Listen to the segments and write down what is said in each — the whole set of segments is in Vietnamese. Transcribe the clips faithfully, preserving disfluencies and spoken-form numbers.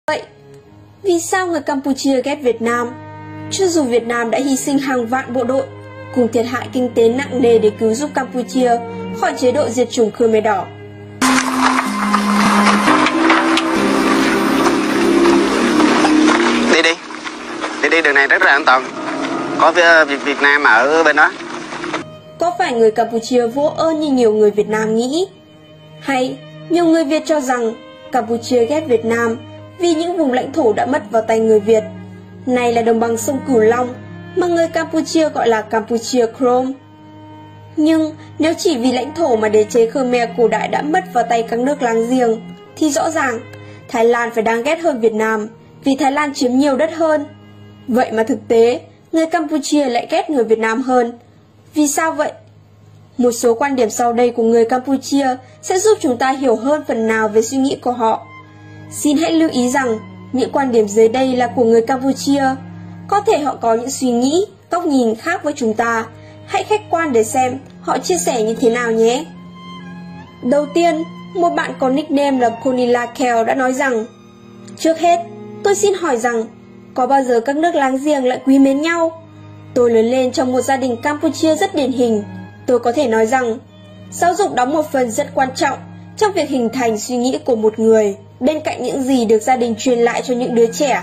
Vậy, vì sao người Campuchia ghét Việt Nam? Cho dù Việt Nam đã hy sinh hàng vạn bộ đội, cùng thiệt hại kinh tế nặng nề để cứu giúp Campuchia khỏi chế độ diệt chủng Khmer Đỏ. Đi đi, đi đi, đường này rất là an toàn. Có Việt, Việt Nam ở bên đó. Có phải người Campuchia vô ơn như nhiều người Việt Nam nghĩ? Hay nhiều người Việt cho rằng Campuchia ghét Việt Nam vì những vùng lãnh thổ đã mất vào tay người Việt? Này là đồng bằng sông Cửu Long mà người Campuchia gọi là Campuchia Chrome. Nhưng nếu chỉ vì lãnh thổ mà đế chế Khmer cổ đại đã mất vào tay các nước láng giềng, thì rõ ràng Thái Lan phải đáng ghét hơn Việt Nam vì Thái Lan chiếm nhiều đất hơn. Vậy mà thực tế, người Campuchia lại ghét người Việt Nam hơn. Vì sao vậy? Một số quan điểm sau đây của người Campuchia sẽ giúp chúng ta hiểu hơn phần nào về suy nghĩ của họ. Xin hãy lưu ý rằng những quan điểm dưới đây là của người Campuchia. Có thể họ có những suy nghĩ, góc nhìn khác với chúng ta. Hãy khách quan để xem họ chia sẻ như thế nào nhé. Đầu tiên, một bạn có nickname là Conila Keo đã nói rằng: trước hết, tôi xin hỏi rằng, có bao giờ các nước láng giềng lại quý mến nhau? Tôi lớn lên trong một gia đình Campuchia rất điển hình. Tôi có thể nói rằng, giáo dục đóng một phần rất quan trọng trong việc hình thành suy nghĩ của một người, bên cạnh những gì được gia đình truyền lại cho những đứa trẻ.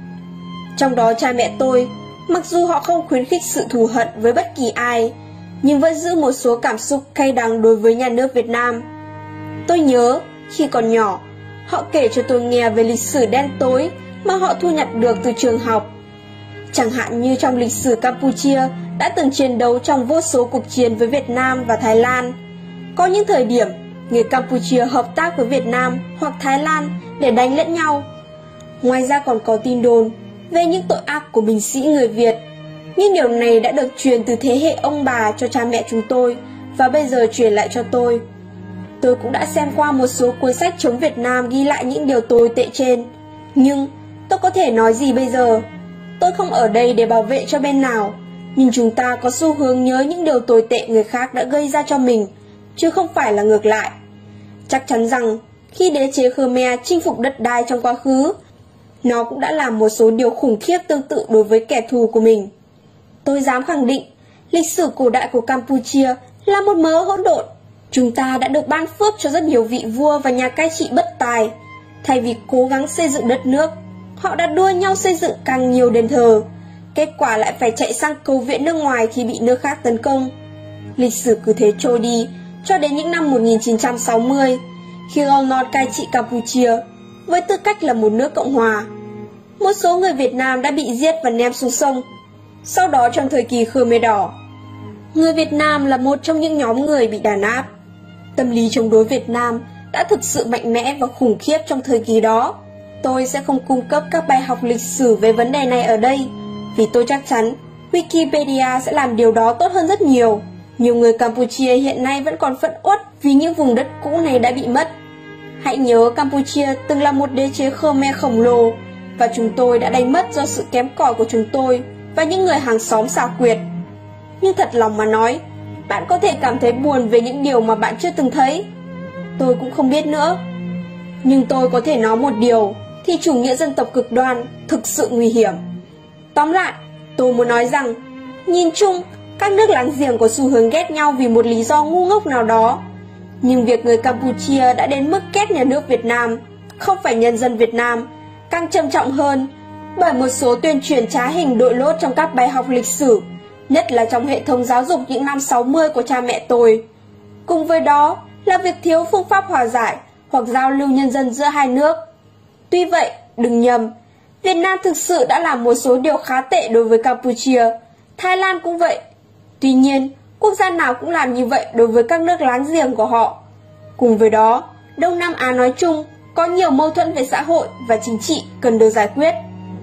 Trong đó cha mẹ tôi, mặc dù họ không khuyến khích sự thù hận với bất kỳ ai, nhưng vẫn giữ một số cảm xúc cay đắng đối với nhà nước Việt Nam. Tôi nhớ, khi còn nhỏ, họ kể cho tôi nghe về lịch sử đen tối mà họ thu nhặt được từ trường học. Chẳng hạn như trong lịch sử Campuchia đã từng chiến đấu trong vô số cuộc chiến với Việt Nam và Thái Lan. Có những thời điểm, người Campuchia hợp tác với Việt Nam hoặc Thái Lan để đánh lẫn nhau. Ngoài ra còn có tin đồn về những tội ác của binh sĩ người Việt. Nhưng điều này đã được truyền từ thế hệ ông bà cho cha mẹ chúng tôi và bây giờ truyền lại cho tôi. Tôi cũng đã xem qua một số cuốn sách chống Việt Nam ghi lại những điều tồi tệ trên. Nhưng tôi có thể nói gì bây giờ? Tôi không ở đây để bảo vệ cho bên nào, nhưng chúng ta có xu hướng nhớ những điều tồi tệ người khác đã gây ra cho mình, chứ không phải là ngược lại. Chắc chắn rằng khi đế chế Khmer chinh phục đất đai trong quá khứ, nó cũng đã làm một số điều khủng khiếp tương tự đối với kẻ thù của mình. Tôi dám khẳng định, lịch sử cổ đại của Campuchia là một mớ hỗn độn. Chúng ta đã được ban phước cho rất nhiều vị vua và nhà cai trị bất tài. Thay vì cố gắng xây dựng đất nước, họ đã đua nhau xây dựng càng nhiều đền thờ. Kết quả lại phải chạy sang cầu viện nước ngoài khi bị nước khác tấn công. Lịch sử cứ thế trôi đi cho đến những năm một nghìn chín trăm sáu mươi, khi Lon Nol cai trị Campuchia với tư cách là một nước cộng hòa. Một số người Việt Nam đã bị giết và ném xuống sông. Sau đó trong thời kỳ Khmer Đỏ, người Việt Nam là một trong những nhóm người bị đàn áp. Tâm lý chống đối Việt Nam đã thực sự mạnh mẽ và khủng khiếp trong thời kỳ đó. Tôi sẽ không cung cấp các bài học lịch sử về vấn đề này ở đây, vì tôi chắc chắn Wikipedia sẽ làm điều đó tốt hơn rất nhiều. Nhiều người Campuchia hiện nay vẫn còn phẫn uất vì những vùng đất cũ này đã bị mất. Hãy nhớ Campuchia từng là một đế chế Khmer khổng lồ, và chúng tôi đã đánh mất do sự kém cỏi của chúng tôi và những người hàng xóm xảo quyệt. Nhưng thật lòng mà nói, bạn có thể cảm thấy buồn về những điều mà bạn chưa từng thấy. Tôi cũng không biết nữa. Nhưng tôi có thể nói một điều, thì chủ nghĩa dân tộc cực đoan thực sự nguy hiểm. Tóm lại, tôi muốn nói rằng, nhìn chung, các nước láng giềng có xu hướng ghét nhau vì một lý do ngu ngốc nào đó. Nhưng việc người Campuchia đã đến mức ghét nhà nước Việt Nam, không phải nhân dân Việt Nam, càng trầm trọng hơn bởi một số tuyên truyền trá hình đội lốt trong các bài học lịch sử, nhất là trong hệ thống giáo dục những năm sáu mươi của cha mẹ tôi. Cùng với đó là việc thiếu phương pháp hòa giải hoặc giao lưu nhân dân giữa hai nước. Tuy vậy, đừng nhầm, Việt Nam thực sự đã làm một số điều khá tệ đối với Campuchia, Thái Lan cũng vậy. Tuy nhiên, quốc gia nào cũng làm như vậy đối với các nước láng giềng của họ. Cùng với đó, Đông Nam Á nói chung có nhiều mâu thuẫn về xã hội và chính trị cần được giải quyết.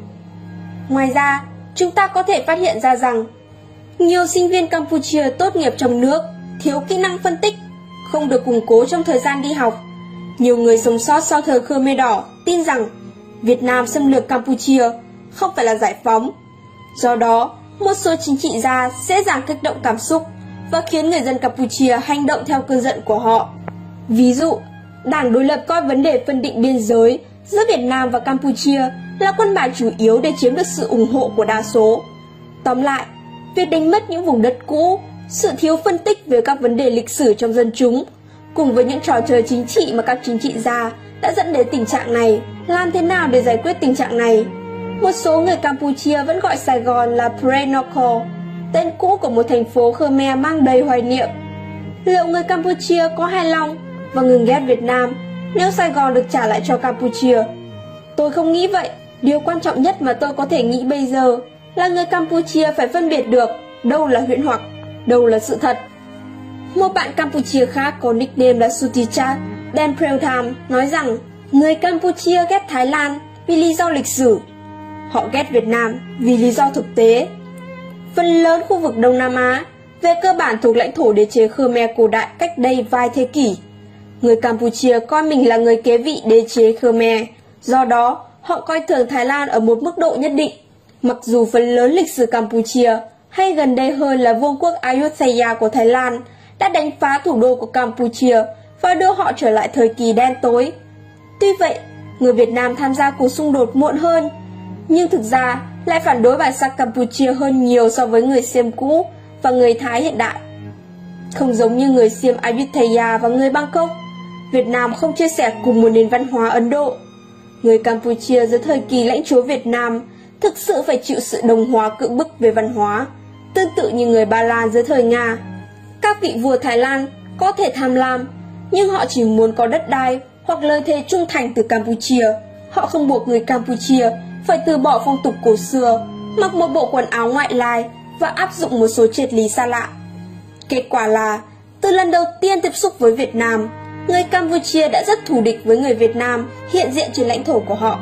Ngoài ra, chúng ta có thể phát hiện ra rằng nhiều sinh viên Campuchia tốt nghiệp trong nước thiếu kỹ năng phân tích, không được củng cố trong thời gian đi học. Nhiều người sống sót sau thời Khmer Đỏ tin rằng Việt Nam xâm lược Campuchia không phải là giải phóng. Do đó, một số chính trị gia dễ dàng kích động cảm xúc và khiến người dân Campuchia hành động theo cơn giận của họ. Ví dụ, đảng đối lập coi vấn đề phân định biên giới giữa Việt Nam và Campuchia là quân bài chủ yếu để chiếm được sự ủng hộ của đa số. Tóm lại, việc đánh mất những vùng đất cũ, sự thiếu phân tích về các vấn đề lịch sử trong dân chúng, cùng với những trò chơi chính trị mà các chính trị gia đã dẫn đến tình trạng này. Làm thế nào để giải quyết tình trạng này? Một số người Campuchia vẫn gọi Sài Gòn là Prenoko, tên cũ của một thành phố Khmer mang đầy hoài niệm. Liệu người Campuchia có hài lòng và ngừng ghét Việt Nam nếu Sài Gòn được trả lại cho Campuchia? Tôi không nghĩ vậy. Điều quan trọng nhất mà tôi có thể nghĩ bây giờ là người Campuchia phải phân biệt được đâu là huyễn hoặc, đâu là sự thật. Một bạn Campuchia khác có nickname là Sutichat Dan Preutham nói rằng người Campuchia ghét Thái Lan vì lý do lịch sử. Họ ghét Việt Nam vì lý do thực tế. Phần lớn khu vực Đông Nam Á về cơ bản thuộc lãnh thổ đế chế Khmer cổ đại cách đây vài thế kỷ. Người Campuchia coi mình là người kế vị đế chế Khmer, do đó họ coi thường Thái Lan ở một mức độ nhất định. Mặc dù phần lớn lịch sử Campuchia, hay gần đây hơn là vương quốc Ayutthaya của Thái Lan, đã đánh phá thủ đô của Campuchia và đưa họ trở lại thời kỳ đen tối. Tuy vậy, người Việt Nam tham gia cuộc xung đột muộn hơn, nhưng thực ra lại phản đối bản sắc Campuchia hơn nhiều so với người Xiêm cũ và người Thái hiện đại. Không giống như người Xiêm Ayutthaya và người Bangkok, Việt Nam không chia sẻ cùng một nền văn hóa Ấn Độ. Người Campuchia dưới thời kỳ lãnh chúa Việt Nam thực sự phải chịu sự đồng hóa cưỡng bức về văn hóa, tương tự như người Ba Lan dưới thời Nga. Các vị vua Thái Lan có thể tham lam, nhưng họ chỉ muốn có đất đai hoặc lời thề trung thành từ Campuchia. Họ không buộc người Campuchia phải từ bỏ phong tục cổ xưa, mặc một bộ quần áo ngoại lai và áp dụng một số triết lý xa lạ. Kết quả là, từ lần đầu tiên tiếp xúc với Việt Nam, người Campuchia đã rất thù địch với người Việt Nam hiện diện trên lãnh thổ của họ.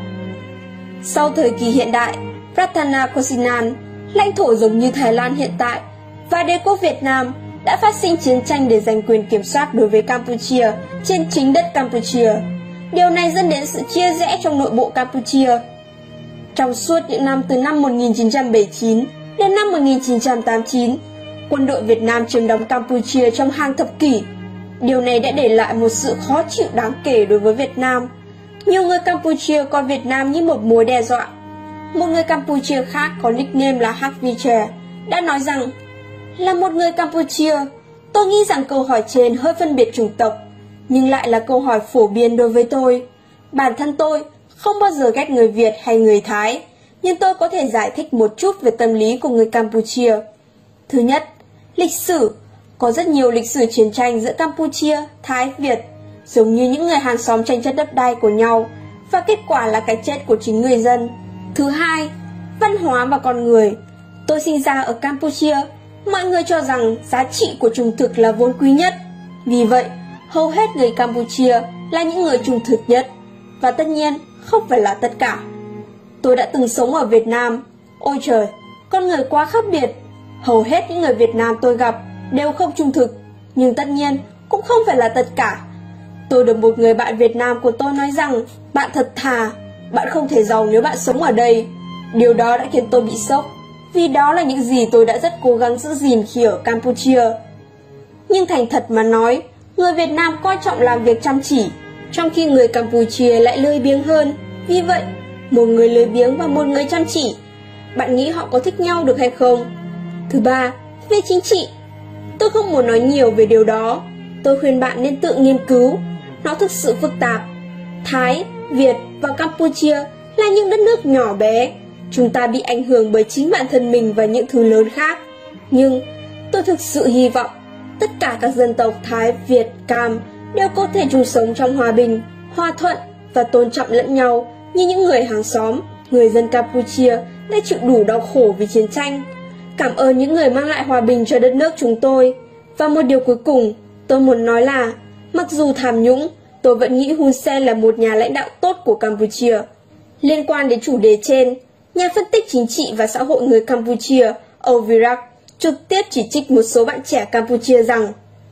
Sau thời kỳ hiện đại, Ratanakosinnan, lãnh thổ giống như Thái Lan hiện tại, và đế quốc Việt Nam đã phát sinh chiến tranh để giành quyền kiểm soát đối với Campuchia trên chính đất Campuchia. Điều này dẫn đến sự chia rẽ trong nội bộ Campuchia. Trong suốt những năm từ năm một nghìn chín trăm bảy mươi chín đến năm một nghìn chín trăm tám mươi chín, quân đội Việt Nam chiếm đóng Campuchia trong hàng thập kỷ. Điều này đã để lại một sự khó chịu đáng kể đối với Việt Nam. Nhiều người Campuchia coi Việt Nam như một mối đe dọa. Một người Campuchia khác có nickname là Hak Viche đã nói rằng, là một người Campuchia, tôi nghĩ rằng câu hỏi trên hơi phân biệt chủng tộc, nhưng lại là câu hỏi phổ biến đối với tôi. Bản thân tôi không bao giờ ghét người Việt hay người Thái, nhưng tôi có thể giải thích một chút về tâm lý của người Campuchia. Thứ nhất, lịch sử. Có rất nhiều lịch sử chiến tranh giữa Campuchia, Thái, Việt, giống như những người hàng xóm tranh chấp đất đai của nhau, và kết quả là cái chết của chính người dân. Thứ hai, văn hóa và con người. Tôi sinh ra ở Campuchia, mọi người cho rằng giá trị của trung thực là vốn quý nhất. Vì vậy, hầu hết người Campuchia là những người trung thực nhất, và tất nhiên không phải là tất cả. Tôi đã từng sống ở Việt Nam. Ôi trời, con người quá khác biệt. Hầu hết những người Việt Nam tôi gặp đều không trung thực, nhưng tất nhiên cũng không phải là tất cả. Tôi được một người bạn Việt Nam của tôi nói rằng, bạn thật thà, bạn không thể giàu nếu bạn sống ở đây. Điều đó đã khiến tôi bị sốc, vì đó là những gì tôi đã rất cố gắng giữ gìn khi ở Campuchia. Nhưng thành thật mà nói, người Việt Nam coi trọng làm việc chăm chỉ, trong khi người Campuchia lại lười biếng hơn. Vì vậy, một người lười biếng và một người chăm chỉ, bạn nghĩ họ có thích nhau được hay không? Thứ ba, về chính trị. Tôi không muốn nói nhiều về điều đó. Tôi khuyên bạn nên tự nghiên cứu. Nó thực sự phức tạp. Thái, Việt và Campuchia là những đất nước nhỏ bé. Chúng ta bị ảnh hưởng bởi chính bản thân mình và những thứ lớn khác. Nhưng tôi thực sự hy vọng tất cả các dân tộc Thái, Việt, Cam đều có thể chung sống trong hòa bình, hòa thuận và tôn trọng lẫn nhau như những người hàng xóm. Người dân Campuchia đã chịu đủ đau khổ vì chiến tranh. Cảm ơn những người mang lại hòa bình cho đất nước chúng tôi. Và một điều cuối cùng, tôi muốn nói là, mặc dù tham nhũng, tôi vẫn nghĩ Hun Sen là một nhà lãnh đạo tốt của Campuchia. Liên quan đến chủ đề trên, nhà phân tích chính trị và xã hội người Campuchia, Ovirak, trực tiếp chỉ trích một số bạn trẻ Campuchia rằng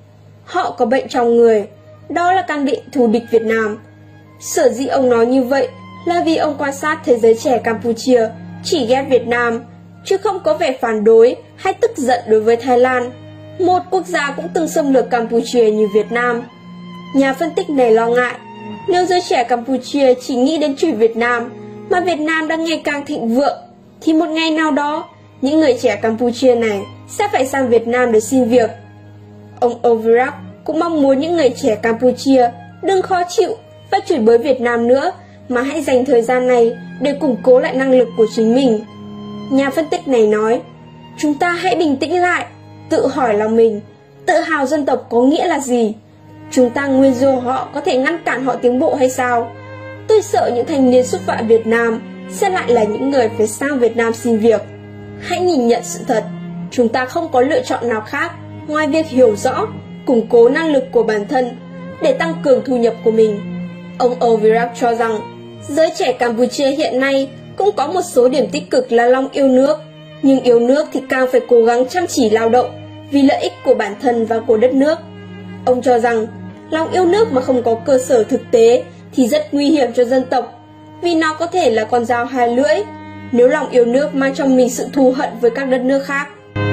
họ có bệnh trong người, đó là căn bệnh thù địch Việt Nam. Sở dĩ ông nói như vậy là vì ông quan sát thế giới trẻ Campuchia chỉ ghét Việt Nam, chứ không có vẻ phản đối hay tức giận đối với Thái Lan, một quốc gia cũng từng xâm lược Campuchia như Việt Nam. Nhà phân tích này lo ngại, Nếu giới trẻ Campuchia chỉ nghĩ đến chuyện Việt Nam, mà Việt Nam đang ngày càng thịnh vượng, thì một ngày nào đó, những người trẻ Campuchia này sẽ phải sang Việt Nam để xin việc. Ông Overak cũng mong muốn những người trẻ Campuchia đừng khó chịu và chửi bới Việt Nam nữa, mà hãy dành thời gian này để củng cố lại năng lực của chính mình. Nhà phân tích này nói, chúng ta hãy bình tĩnh lại, tự hỏi lòng mình, tự hào dân tộc có nghĩa là gì? Chúng ta nguyên rủa họ có thể ngăn cản họ tiến bộ hay sao? Tôi sợ những thanh niên xúc phạm Việt Nam sẽ lại là những người phải sang Việt Nam xin việc. Hãy nhìn nhận sự thật, chúng ta không có lựa chọn nào khác ngoài việc hiểu rõ, củng cố năng lực của bản thân để tăng cường thu nhập của mình. Ông Overak cho rằng, giới trẻ Campuchia hiện nay cũng có một số điểm tích cực là lòng yêu nước, nhưng yêu nước thì càng phải cố gắng chăm chỉ lao động vì lợi ích của bản thân và của đất nước. Ông cho rằng, lòng yêu nước mà không có cơ sở thực tế thì rất nguy hiểm cho dân tộc, vì nó có thể là con dao hai lưỡi, nếu lòng yêu nước mang trong mình sự thù hận với các đất nước khác.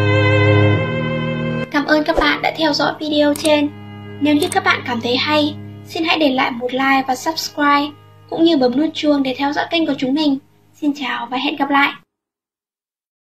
Cảm ơn các bạn đã theo dõi video trên. Nếu như các bạn cảm thấy hay, xin hãy để lại một like và subscribe, cũng như bấm nút chuông để theo dõi kênh của chúng mình. Xin chào và hẹn gặp lại!